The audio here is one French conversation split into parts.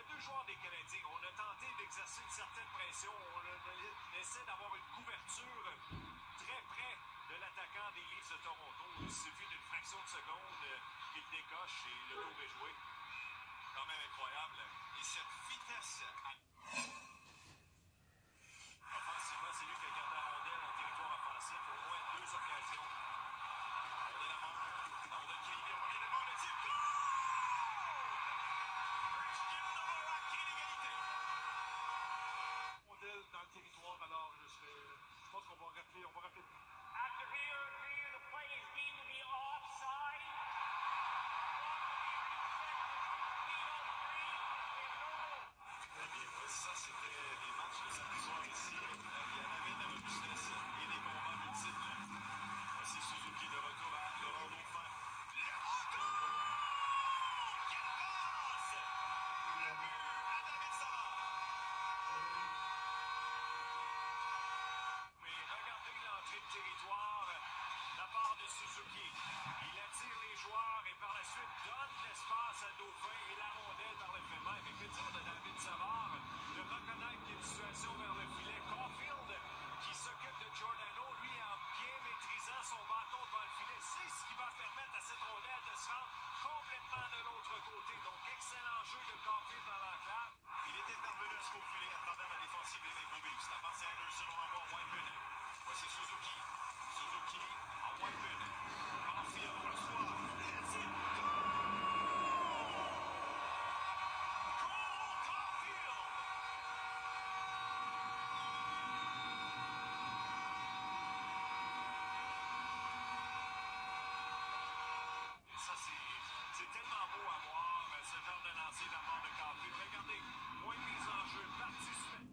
avait deux joueurs des Canadiens. On a tenté d'exercer une certaine pression. On essaie d'avoir une couverture très près de l'attaquant des Leafs de Toronto. Il suffit d'une fraction de seconde qu'il décoche et le tour est joué. Quand même incroyable. Et cette vitesse... Offensivement, c'est lui qui a gardé la rondelle en territoire offensif. Au moins deux occasions. On est la rondelle qui est libre. On est devant le tir. Dans le territoire, alors je pense qu'on va rappeler. After here, the play is deemed to be offside. Ça, c'était des matchs de samedi soir ici. Il y en avait de la robustesse et des combats multiples. Voici Suzuki de retour à Laurent Dauphin. Le retour! Quelle passe! Le but à David Savard. Mais regardez l'entrée de territoire de la part de Suzuki. Il attire les joueurs et par la suite donne l'espace à Dauphin et la rondelle par le fait même. Et que dire de David Savard? De reconnaître qu'il y a une situation vers le filet. Caulfield qui s'occupe de Giordano, lui en bien maîtrisant son bâton devant le filet. C'est ce qui va permettre à cette rondelle de se rendre complètement de l'autre côté. Donc excellent jeu de Caulfield dans l'enclave. Il était parvenu à se faufiler à travers la défensive des Maple Leafs. La passe à Anderson, on envoie Whiteman. Voici Suzuki. Suzuki à Whiteman. Caulfield reçoit. Let's it go! C'est tellement beau à voir ce genre de lancer de la part de Caulfield. Regardez, moins de mise en jeu, participant.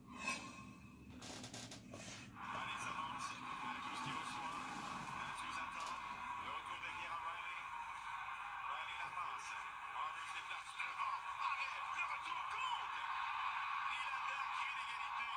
Allez, ça avance. Matthews qui reçoit. Matthews attend. Le retour derrière à Riley. Riley la passe. Marner se déplace devant. Arrête. Le retour compte. Et l'attaque crée l'égalité.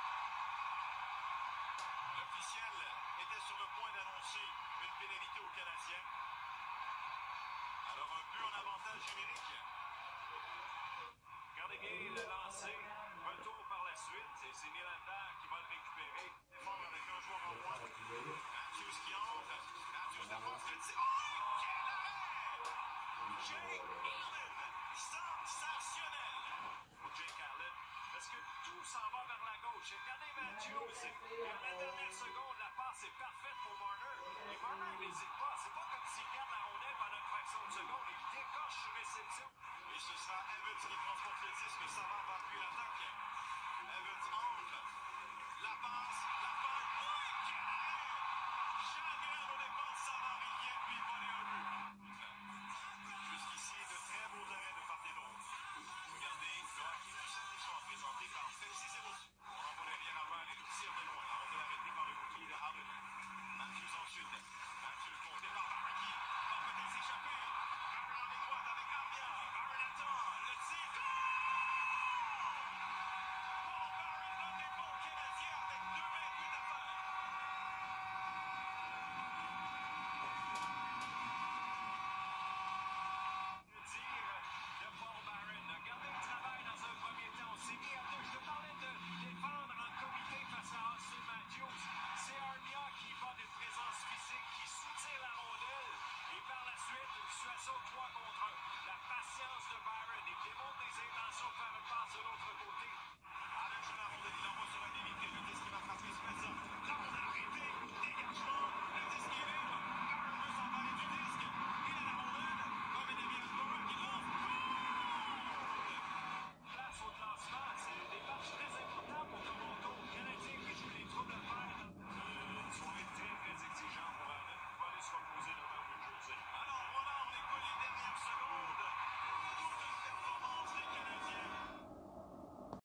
L'officiel était sur le point d'annoncer une pénalité aux Canadiens. Alors, un but en avantage numérique. Regardez bien le lancer. Retour par la suite. Et c'est Nylander qui va le récupérer. Fort avec un joueur en moins. Matthews qui entre. Matthews avance le tir. Oh, quel arrêt! Jake Allen. Sensationnel. Jake Allen. Parce que tout s'en va vers la gauche. Regardez Matthews. Et à la dernière seconde, la passe est parfaite pour Marner. Et Marner n'hésite pas. C'est pas comme s'il garde la rondelle pendant une fraction de seconde. Il décoche sur réception. Et ce sera Evans qui transporte le disque. Savard va appuyer l'attaque. Evans entre. La passe. La passe. Oui, quel arrêt! Jamais on dépense Savard. Il vient lui voler un but. Jusqu'ici, de très beaux arrêts de part et d'autre. Regardez, le hockey du samedi soir présenté par Pepsi Zero. On envoie derrière à Riley, le tir de loin. On va l'arrêter par le bouclier de Allen. Matthews ensuite. Matthews compté par Baraki. Va peut-être s'échapper. Barron en étroite avec Armia. Barron attend. Le tir. Paul Barron donne les bons Canadiens avec 2,28 à faire. Le tir de Paul Barron. Regardez le travail dans un premier temps. On s'est mis à deux. Je te parlais de défendre en comité face à Austin Matthews. C'est Armia qui va d'une présence physique, qui soutient la rondelle. Et par la suite, une situation 3